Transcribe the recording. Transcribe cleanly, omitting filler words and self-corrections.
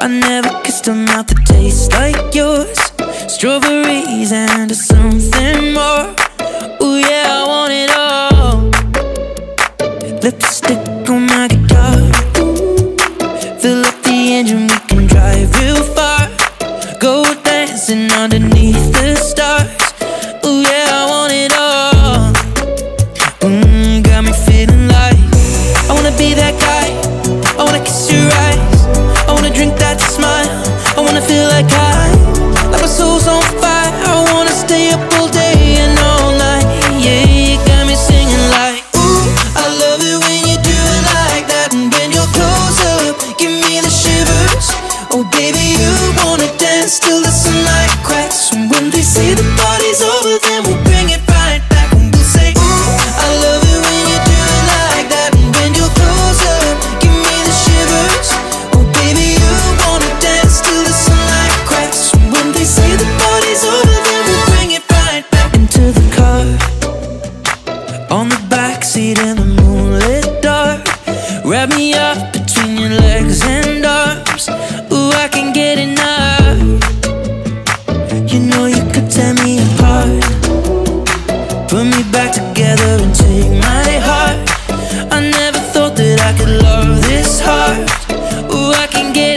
I never kissed a mouth that tastes like yours. Strawberries and something more. Ooh yeah, I want it all. Lipstick on my guitar. Fill up the engine, we can drive real far. Go dancing underneath the stars. Ooh yeah, I want it all. Got me feeling like I wanna be that guy. I wanna kiss your eyes. I wanna drink that smile. I wanna feel like like my soul's on fire. I wanna stay up all day and all night. Yeah, you got me singing like, ooh, I love it when you do it like that. And when you're close up, give me the shivers. Oh baby, you wanna dance till the sunlight cracks. And when they say the party's over, then we'll bring it right back. And we'll say, ooh, I love it when you do it like that. And when you're close up, give me the shivers. Oh baby, you wanna dance till the sunlight cracks. And when they say the party's over, then we'll bring it right back. Into the car, on the backseat in the moonlit dark. Wrap me up between your legs and arms. Ooh, I can get enough. You know you could tear me apart, put me back together and take my heart. I never thought that I could love this hard. Ooh, I can get